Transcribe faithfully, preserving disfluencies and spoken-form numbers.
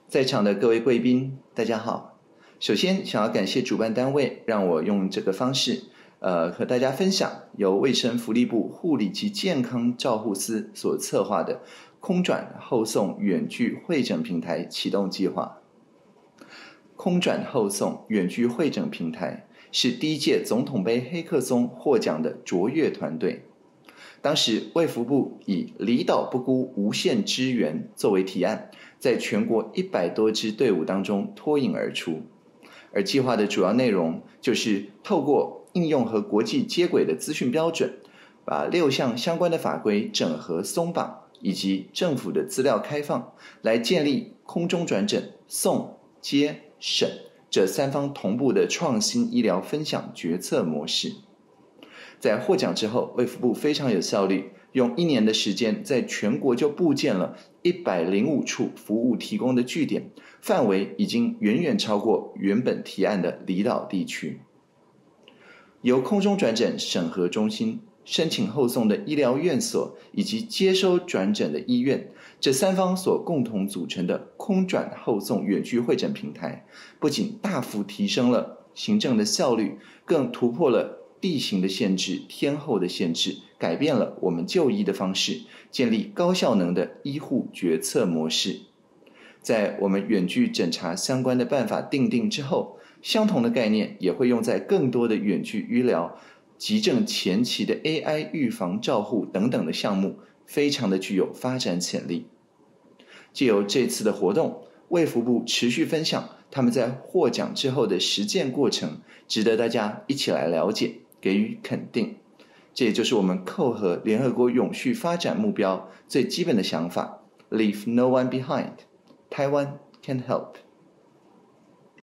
在场的各位贵宾，大家好。首先，想要感谢主办单位，让我用这个方式，呃，和大家分享由卫生福利部护理及健康照护司所策划的空转后送远距会诊平台启动计划。空转后送远距会诊平台是第一届总统杯黑客松获奖的卓越团队。当时卫福部以离岛不孤无限支援作为提案，在全国一百多支队伍当中脱颖而出。而计划的主要内容就是透过应用和国际接轨的资讯标准，把六项相关的法规整合松绑，以及政府的资料开放，来建立空中转诊、送、接、审这三方同步的创新医疗分享决策模式。在获奖之后，卫福部非常有效率，用一年的时间，在全国就布建了一百零五处服务提供的据点，范围已经远远超过原本提案的离岛地区。由空中转诊审核中心、申请后送的医疗院所以及接收转诊的医院，这三方所共同组成的空转后送远距会诊平台，不仅大幅提升了行政的效率，更突破了地形的限制、天候的限制，改变了我们就医的方式，建立高效能的医护决策模式。在我们远距诊查相关的办法订定之后，相同的概念也会用在更多的远距医疗、急症前期的 A I 预防照护等等的项目，非常的具有发展潜力。藉由这次的活动，卫福部持续分享他们在获奖之后的实践过程，值得大家一起来了解，给予肯定。这也就是我们扣合联合国永续发展目标最基本的想法 Leave no one behind. Taiwan can help.